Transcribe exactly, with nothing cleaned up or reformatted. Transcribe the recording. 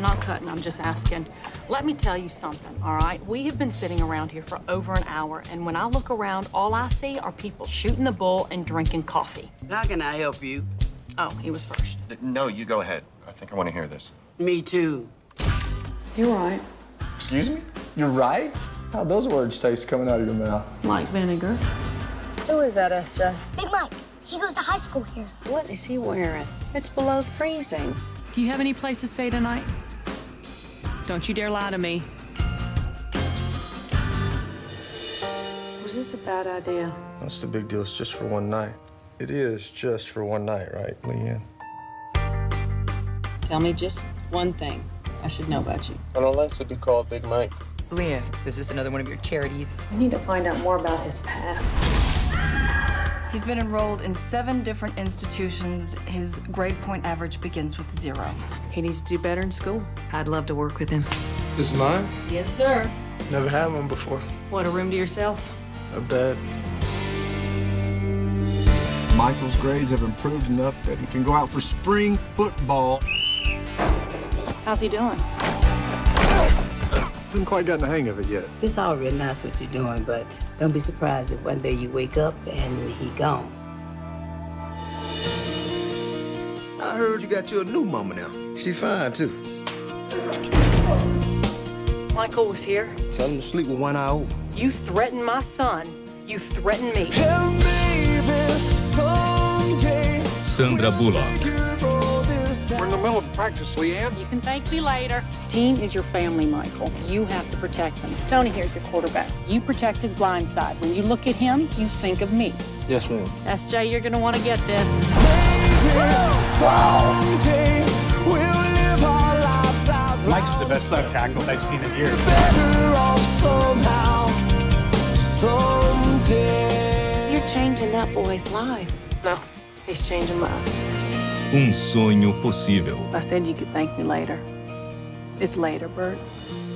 not cutting, I'm just asking. Let me tell you something, all right? We have been sitting around here for over an hour, and when I look around, all I see are people shooting the bull and drinking coffee. How can I help you? Oh, he was first. No, you go ahead. I think I want to hear this. Me too. You're right. Excuse me? You're right? How'd those words taste coming out of your mouth? Like vinegar. Who is that, S J? Big Mike. He goes to high school here. What is he wearing? It's below freezing. Do you have any place to stay tonight? Don't you dare lie to me. Was this a bad idea? What's the big deal? It's just for one night. It is just for one night, right, Leanne? Tell me just one thing I should know about you. I don't like to be called Big Mike. Leah, is this another one of your charities? I need to find out more about his past. He's been enrolled in seven different institutions. His grade point average begins with zero. He needs to do better in school. I'd love to work with him. This is mine? Yes, sir. Never had one before. What, a room to yourself? A bed. Michael's grades have improved enough that he can go out for spring football. How's he doing? Haven't quite gotten the hang of it yet. It's all real nice what you're doing, but don't be surprised if one day you wake up and he gone. I heard you got you a new mama now. She fine, too. Michael was here. Tell him to sleep with one eye open. You threatened my son. You threatened me. Sandra Bullock. We're in the middle of practice, Leanne. You can thank me later. This team is your family, Michael. You have to protect them. Tony here's your quarterback. You protect his blind side. When you look at him, you think of me. Yes, ma'am. S J, you're gonna want to get this. Mike's the best left tackle they've seen in years. You're changing that boy's life. No, he's changing mine. Um sonho possível. I said you could thank me later. It's later, Bert.